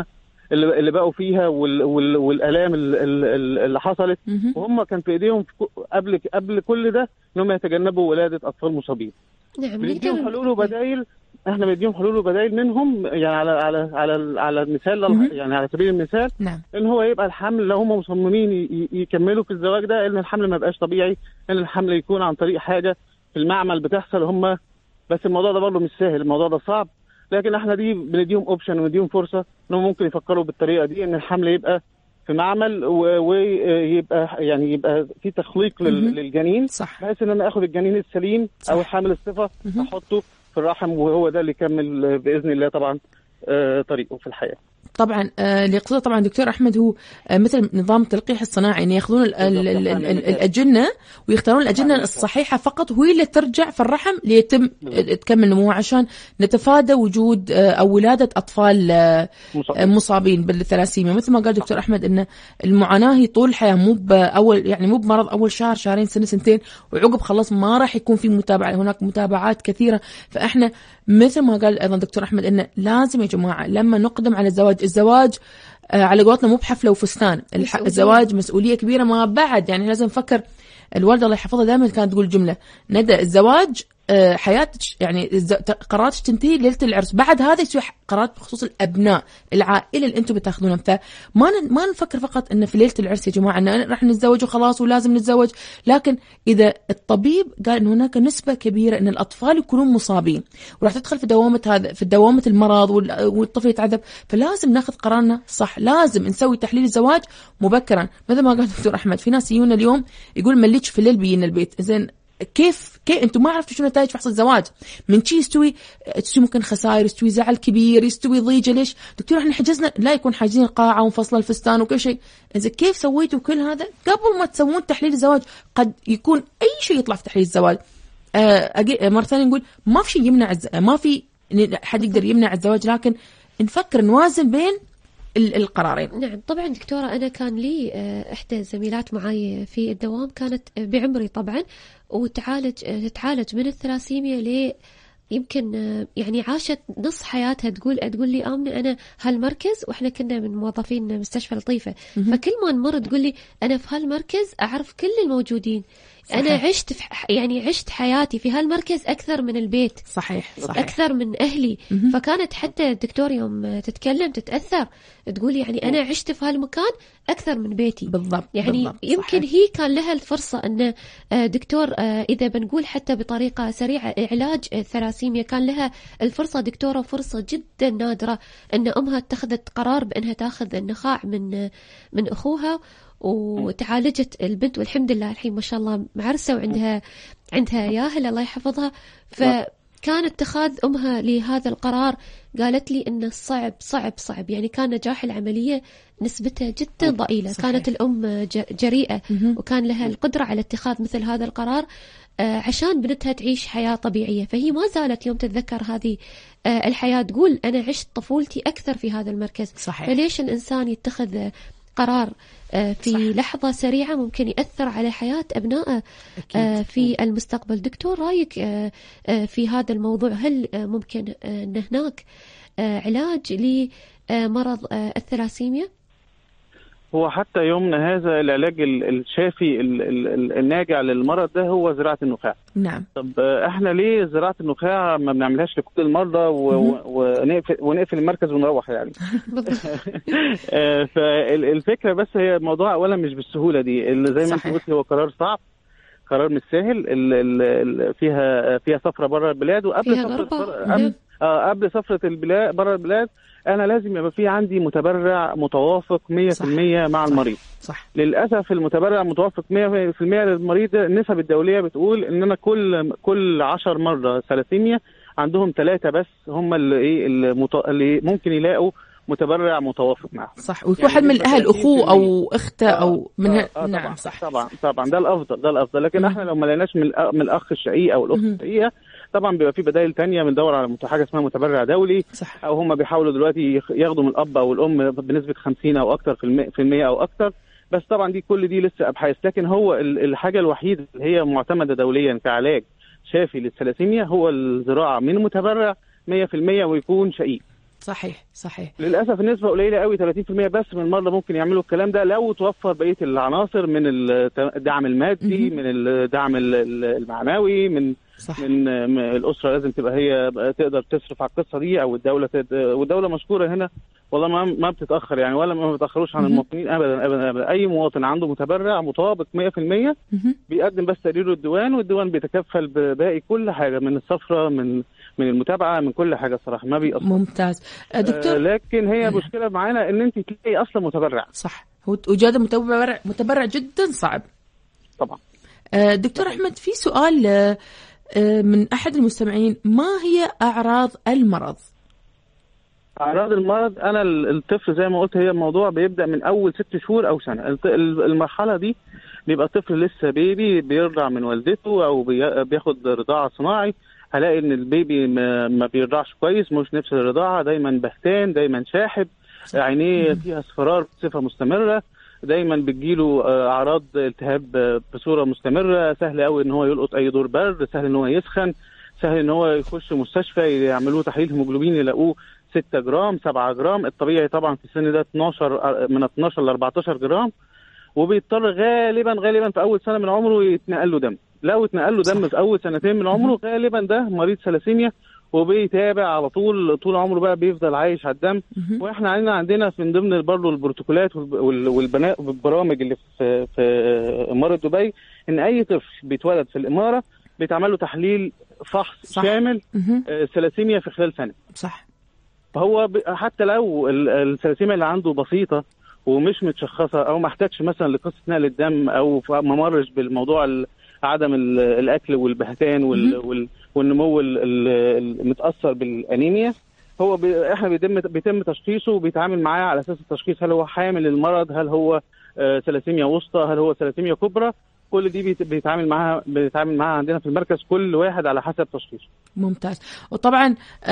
اللي بقوا فيها والالام اللي حصلت. وهم كان في ايديهم قبل كل ده انهم يتجنبوا ولاده اطفال مصابين. نعم. بنديهم حلول وبدائل، احنا بنديهم حلول وبدائل منهم، يعني على المثال، يعني على سبيل المثال، نعم. ان هو يبقى الحمل لو هم مصممين يكملوا في الزواج ده، ان الحمل ما يبقاش طبيعي، ان الحمل يكون عن طريق حاجه في المعمل بتحصل هم. بس الموضوع ده برضه مش سهل، الموضوع ده صعب، لكن احنا بنديهم اوبشن ونديهم فرصه انهم ممكن يفكروا بالطريقه دي، ان الحمل يبقى في معمل ويبقى يعني يبقى في تخليق للجنين، صح. بحيث ان انا اخد الجنين السليم او الحامل الصفه احطه في الرحم، وهو ده اللي يكمل باذن الله طبعا طريقه في الحياه. طبعا اللي يقصده طبعا دكتور أحمد هو مثل نظام التلقيح الصناعي، يعني ياخذون الأجنة ويختارون الأجنة الصحيحة فقط، وهي اللي ترجع في الرحم ليتم تكمل نموها، عشان نتفادى وجود أو ولادة أطفال مصابين بالثلاسيميا. مثل ما قال دكتور أحمد إن المعاناة هي طول الحياة، مو بأول، يعني مو بمرض أول شهر شهرين سنة سنتين وعقب خلاص ما راح يكون في متابعة، هناك متابعات كثيرة. فإحنا مثل ما قال أيضا دكتور أحمد إنه لازم يا جماعة لما نقدم على الزواج على قولتنا مو بحفلة وفستان، الزواج مسؤولية كبيرة ما بعد. يعني لازم نفكر، الوالدة الله يحفظها دائما كانت تقول جملة: ندى الزواج حياتك، يعني قراراتك تنتهي ليلة العرس، بعد هذا يسوي قرارات بخصوص الأبناء العائلة اللي أنتم بتاخذونها. فما نفكر فقط إن في ليلة العرس يا جماعة إن راح نتزوج وخلاص ولازم نتزوج، لكن إذا الطبيب قال إن هناك نسبة كبيرة إن الأطفال يكونون مصابين وراح تدخل في دوامة المرض والطفل يتعذب، فلازم ناخذ قرارنا صح، لازم نسوي تحليل الزواج مبكرا. مثل ما قال دكتور أحمد، في ناس يجون اليوم يقول مليتش في الليل بيجينا البيت، زين كيف انتم ما عرفتوا شو نتائج فحص الزواج؟ من شي يستوي ممكن خسائر، يستوي زعل كبير، يستوي ضيجه. ليش دكتور احنا حجزنا؟ لا، يكون حاجزين القاعه ومفصل الفستان وكل شيء. اذا كيف سويتوا كل هذا قبل ما تسوون تحليل الزواج؟ قد يكون اي شيء يطلع في تحليل الزواج. مره ثانيه نقول ما في شيء يمنع ما في حد يقدر يمنع الزواج، لكن نفكر نوازن بين القرارين. نعم طبعا دكتورة، أنا كان لي إحدى زميلات معي في الدوام كانت بعمري طبعا، تتعالج من الثلاسيميا يمكن يعني عاشت نص حياتها تقول لي آمنة أنا هالمركز، وإحنا كنا من موظفين مستشفى لطيفة، فكل ما نمر تقول لي أنا في هالمركز أعرف كل الموجودين. صحيح. أنا عشت حياتي في هالمركز أكثر من البيت. صحيح. أكثر من أهلي. فكانت حتى الدكتور يوم تتكلم تتأثر، تقول يعني أنا عشت في هالمكان أكثر من بيتي. بالضبط. يعني بالضبط. يمكن صحيح. هي كان لها الفرصة أن دكتور إذا بنقول حتى بطريقة سريعة علاج الثلاسيميا، كان لها الفرصة دكتورة، فرصة جدا نادرة أن أمها اتخذت قرار بأنها تأخذ النخاع من أخوها وتعالجت البنت، والحمد لله الحين ما شاء الله معرسة وعندها ياهل الله يحفظها. فكان اتخاذ أمها لهذا القرار قالت لي إنه صعب، يعني كان نجاح العملية نسبته جدا ضئيلة. صحيح. كانت الأم جريئة وكان لها القدرة على اتخاذ مثل هذا القرار عشان بنتها تعيش حياة طبيعية. فهي ما زالت يوم تتذكر هذه الحياة تقول أنا عشت طفولتي أكثر في هذا المركز. صحيح. فليش الإنسان يتخذ قرار في صح. لحظة سريعة ممكن يأثر على حياة أبنائه في المستقبل. دكتور رأيك في هذا الموضوع، هل ممكن أن هناك علاج لمرض الثلاسيميا؟ هو حتى يومنا هذا العلاج الشافي الناجع للمرض ده هو زراعة النخاع. نعم. طب احنا ليه زراعة النخاع ما بنعملهاش لكل المرضى ونقفل المركز ونروح يعني؟ فالفكرة بس هي الموضوع اولا مش بالسهولة دي، اللي زي ما انت قلت هو قرار صعب، قرار مش سهل، فيها سفرة بره البلاد، وقبل قبل سفره البلاد بره البلاد انا لازم يبقى في عندي متبرع متوافق 100% مع المريض. صح. للاسف المتبرع متوافق 100% للمريض، النسب الدوليه بتقول ان انا كل 10 مره ثلاثيميا عندهم 3 بس هم اللي ممكن يلاقوا متبرع متوافق معه. صح. ويكون حد من الاهل، اخوه او اخته او من نعم صح. طبعا ده الافضل لكن احنا لو ما لقيناش من الاخ الشقيق او الاخت الشقيقه طبعا بيبقى في بدائل تانية، بندور على حاجه اسمها متبرع دولي. صح. او هم بيحاولوا دلوقتي ياخدوا من الاب او الام بنسبه 50 او اكتر في المية او اكتر، بس طبعا كل دي لسه ابحاث. لكن هو الحاجه الوحيده اللي هي معتمده دوليا كعلاج شافي للثلاسيميا هو الزراعه من متبرع 100% ويكون شقيق. صحيح. للاسف النسبه قليله قوي، 30% بس من المرضى ممكن يعملوا الكلام ده لو توفر بقيه العناصر من الدعم المادي، من الدعم المعنوي، من الاسره لازم تبقى هي تقدر تصرف على القصه دي، او والدوله مشكوره هنا والله ما بتتاخر يعني، ولا ما بتاخروش عن المواطنين ابدا. اي مواطن عنده متبرع مطابق 100% بيقدم بس تقريره الديوان، والديوان بيتكفل بباقي كل حاجه، من السفره، من المتابعه، من كل حاجه صراحه ما بيأثر. ممتاز دكتور. لكن هي مشكله معانا ان انت تلاقي اصلا متبرع. صح. وجود متبرع جدا صعب طبعا. دكتور احمد، في سؤال من احد المستمعين، ما هي اعراض المرض؟ اعراض المرض، انا الطفل زي ما قلت هي الموضوع بيبدا من اول 6 شهور او سنه. المرحله دي بيبقى الطفل لسه بيبي بيرضع من والدته او بياخد رضاعه صناعي. هلاقي ان البيبي ما بيرضعش كويس، مش نفس الرضاعه، دايما بهتان، دايما شاحب، عينيه فيها اصفرار بصفه مستمره، دايما بتجيله اعراض التهاب بصوره مستمره، سهل قوي ان هو يلقط اي دور برد، سهل ان هو يسخن، سهل ان هو يخش مستشفى يعملوا تحليل هيموجلوبين يلاقوه 6 جرام 7 جرام. الطبيعي طبعا في السن ده من 12 ل 14 جرام، وبيضطر غالبا في اول سنه من عمره يتنقل له دم. لو اتنقل له دم في اول 2 من عمره غالبا ده مريض ثلاسيميا، وبيتابع على طول عمره بقى، بيفضل عايش على الدم. واحنا عندنا من ضمن برضه البروتوكولات والبرامج اللي في اماره دبي ان اي طفل بيتولد في الاماره بيتعمل له تحليل فحص شامل ثلاسيميا في خلال سنه. صح. فهو حتى لو الثلاسيميا اللي عنده بسيطه ومش متشخصه، او ما احتاجش مثلا لقصه نقل الدم، او ما مرش بالموضوع عدم الاكل والبهتان والنمو المتاثر بالانيميا، هو احنا بيتم تشخيصه وبيتعامل معاه على اساس التشخيص، هل هو حامل المرض، هل هو ثلاسيميا وسطى، هل هو ثلاسيميا كبرى. كل دي بيتعامل معاها عندنا في المركز، كل واحد على حسب تشخيصه. ممتاز. وطبعا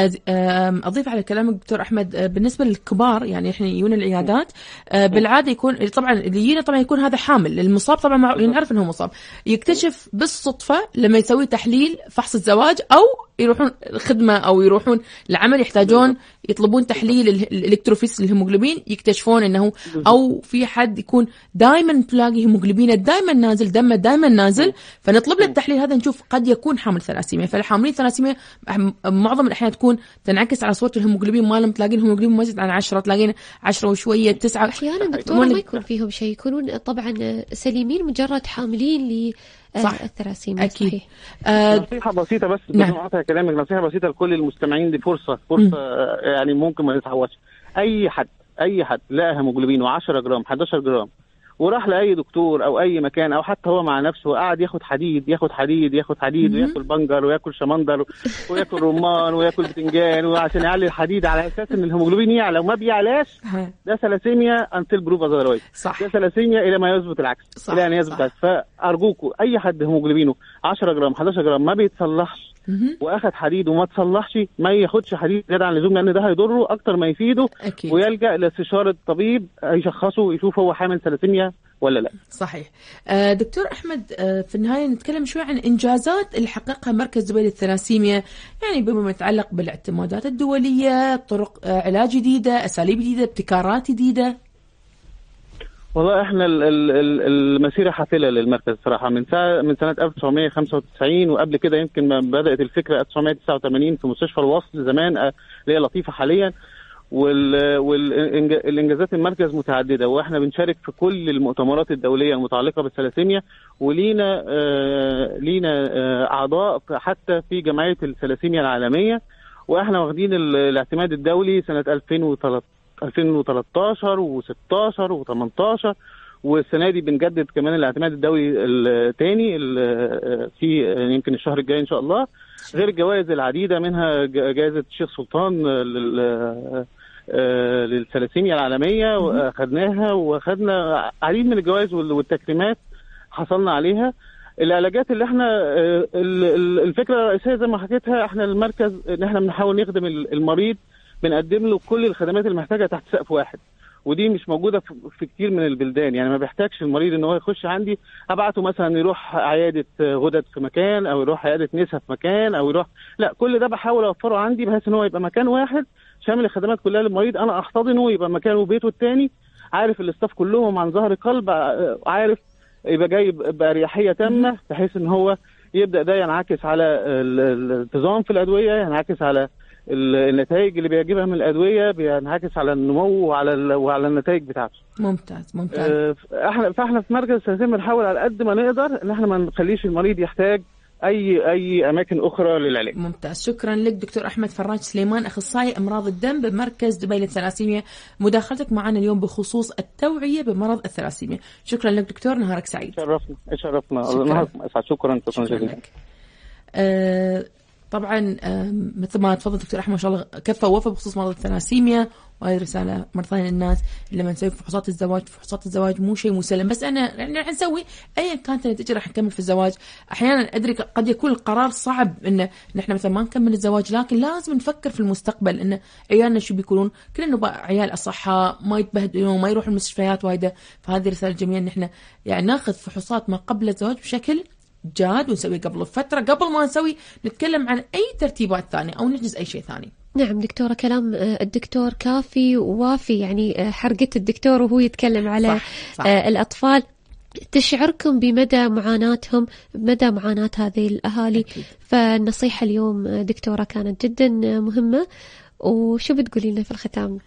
اضيف على كلامك دكتور احمد، بالنسبه للكبار يعني احنا يجون العيادات بالعاده يكون طبعا اللي يجينا طبعا يكون هذا حامل، المصاب طبعا نعرف انه مصاب، يكتشف بالصدفه لما يسوي تحليل فحص الزواج او يروحون خدمه او يروحون العمل يحتاجون يطلبون تحليل الالكتروفيس الهيموجلوبين، يكتشفون انه او في حد يكون دائما تلاقي هيموجلوبينه دائما نازل، دمه دائما نازل، فنطلب له التحليل هذا نشوف قد يكون حامل ثلاسيميا. فالحاملين ثلاسيميا معظم الاحيان تكون تنعكس على صوره الهيموجلوبين مالهم، تلاقين هيموجلوبين ما يزيد عن 10، تلاقين 10 وشويه 9. احيانا دكتور ما يكون فيهم شيء، يكونون طبعا سليمين مجرد حاملين الثلاسيميا. أكيد. صحيح. نصيحة بسيطة بس بدون قطع كلامك، نصيحة بسيطة لكل المستمعين، دي فرصة يعني ممكن ما نتعوضش. أي حد لقى هيموجلوبينه 10 جرام 11 جرام وراح لأي دكتور أو أي مكان، أو حتى هو مع نفسه وقعد ياخد حديد وياكل بنجر وياكل شمندر وياكل رمان وياكل بتنجان وعشان يعلي الحديد على أساس إن الهيموجلوبين يعلى وما بيعلاش، ده ثلاسيميا أنتل بروف أذروايز. ده ثلاسيميا إلى ما يثبت العكس، إلى أن يثبت العكس. فأرجوكم أي حد هيموجلوبينه 10 جرام 11 جرام ما بيتصلحش واخد حديد وما تصلحش، ما ياخدش حديد زياده عن اللزوم، لان ده هيضره اكتر ما يفيده. أكيد. ويلجا لاستشاره طبيب يشخصه يشوف هو حامل ثلاسيميا ولا لا. صحيح. دكتور احمد، في النهايه نتكلم شوي عن انجازات اللي حققها مركز دبي للثلاسيميا، يعني بما يتعلق بالاعتمادات الدوليه، طرق علاج جديده، اساليب جديده، ابتكارات جديده. والله احنا المسيره حافله للمركز صراحه من سنه 1995، وقبل كده يمكن ما بدات الفكره 1989 في مستشفى الوصل زمان اللي هي لطيفه حاليا. والانجازات المركز متعدده، واحنا بنشارك في كل المؤتمرات الدوليه المتعلقه بالثلاسيميا، ولينا اعضاء حتى في جمعيه الثلاسيميا العالميه، واحنا واخدين الاعتماد الدولي سنه 2013 و16 و18، والسنه دي بنجدد كمان الاعتماد الدولي الثاني في يمكن الشهر الجاي ان شاء الله، غير الجوائز العديده منها جائزه الشيخ سلطان للثلاسيميا العالميه واخدناها، واخدنا عديد من الجوائز والتكريمات حصلنا عليها. العلاجات اللي احنا الفكره الرئيسيه زي ما حكيتها، احنا المركز ان احنا بنحاول نخدم المريض، بنقدم له كل الخدمات اللي محتاجها تحت سقف واحد، ودي مش موجوده في كتير من البلدان. يعني ما بيحتاجش المريض ان هو يخش عندي ابعته مثلا يروح عياده غدد في مكان، او يروح عياده نساء في مكان، او يروح، لا، كل ده بحاول اوفره عندي بحيث ان هو يبقى مكان واحد شامل الخدمات كلها للمريض. انا احتضنه يبقى مكانه بيته الثاني، عارف الاستاف كلهم عن ظهر قلب، عارف يبقى جاي باريحيه تامه، بحيث ان هو يبدا ده ينعكس على الانتظام في الادويه، ينعكس على النتائج اللي بيجيبها من الادويه، بينعكس على النمو وعلى النتائج بتاعته. ممتاز. فاحنا في مركز الثلاسيميا بنحاول على قد ما نقدر ان احنا ما نخليش المريض يحتاج اي اماكن اخرى للعلاج. ممتاز. شكرا لك دكتور احمد فراج سليمان، اخصائي امراض الدم بمركز دبي للثلاسيميا، مداخلتك معنا اليوم بخصوص التوعيه بمرض الثلاسيميا. شكرا لك دكتور، نهارك سعيد. شرفنا نهاركم اسعد. شكرا جزيلا. طبعا مثل ما تفضل دكتور احمد ما شاء الله كفى ووفى بخصوص مرض الثلاسيميا، وهذه رساله مره ثانيه للناس لما نسوي فحوصات الزواج مو شيء مسلم، بس انا يعني راح نسوي ايا كانت النتيجه راح نكمل في الزواج. احيانا ادري قد يكون القرار صعب ان نحن مثلا ما نكمل الزواج، لكن لازم نفكر في المستقبل ان عيالنا شو بيكونون، كلنا نبغى عيال اصحاء ما يتبهدلون ما يروحوا المستشفيات وايده. فهذه رساله جميله ان احنا يعني ناخذ فحوصات ما قبل الزواج بشكل جاد، ونسوي قبل الفترة، قبل ما نسوي نتكلم عن أي ترتيبات ثانية أو نحجز أي شيء ثاني. نعم دكتورة، كلام الدكتور كافي ووافي، يعني حرقة الدكتور وهو يتكلم على صح. الأطفال تشعركم بمدى معاناتهم، بمدى معاناة هذه الأهالي. أكيد. فالنصيحة اليوم دكتورة كانت جدا مهمة. وشو بتقولي لنا في الختام؟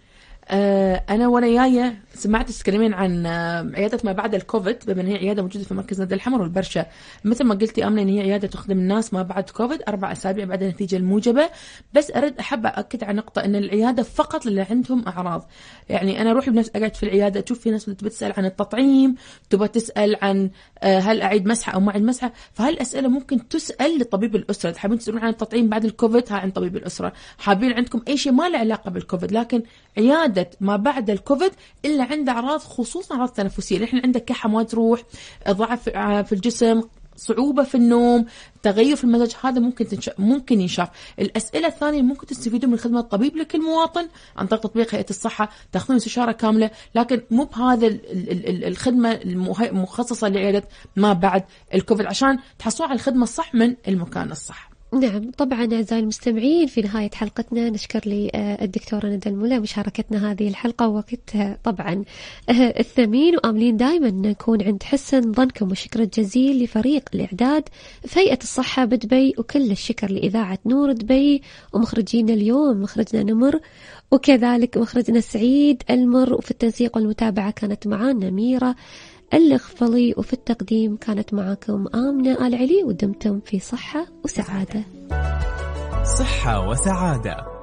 أنا وأنا جاية سمعت تتكلمين عن عيادة ما بعد الكوفيد، بما أن هي عيادة موجودة في مركز نادي الحمر والبرشا. مثل ما قلتي أمنة أن هي عيادة تخدم الناس ما بعد كوفيد 4 أسابيع بعد النتيجة الموجبة. بس أحب أكد على نقطة أن العيادة فقط للي عندهم أعراض. يعني أنا روحي بنفس أقعد في العيادة تشوف في ناس بتسأل عن التطعيم، تبغى تسأل عن هل أعيد مسحة أو ما أعيد مسحة، فهالأسئلة ممكن تسأل لطبيب الأسرة. حابين تسألون عن التطعيم بعد الكوفيد، ها عن طبيب الأسرة. حابين عندكم أي شيء ما له علاقة بالكوفيد، لكن عيادة ما بعد الكوفيد إلا عنده أعراض، خصوصا أعراض تنفسية. نحن عندك كحة ما تروح، ضعف في الجسم، صعوبة في النوم، تغير في المزاج، هذا ممكن ينشاف. الأسئلة الثانية ممكن تستفيدوا من خدمة طبيب لكل مواطن عن طريق تطبيق هيئة الصحة، تأخذون استشارة كاملة، لكن مو بهذا الخدمة المخصصة لعيادة ما بعد الكوفيد عشان تحصلوا على الخدمة الصح من المكان الصح. نعم طبعا أعزائي المستمعين، في نهاية حلقتنا نشكر للدكتورة ندى الملا مشاركتنا هذه الحلقة ووقتها طبعا الثمين، وآملين دائما نكون عند حسن ظنكم. وشكر جزيل لفريق الإعداد في هيئة الصحة بدبي، وكل الشكر لإذاعة نور دبي ومخرجين اليوم مخرجنا نمر، وكذلك مخرجنا سعيد المر، وفي التنسيق والمتابعة كانت معانا ميرا الغفلي، وفي التقديم كانت معكم آمنة آل علي، ودمتم في صحة وسعادة. صحة وسعادة.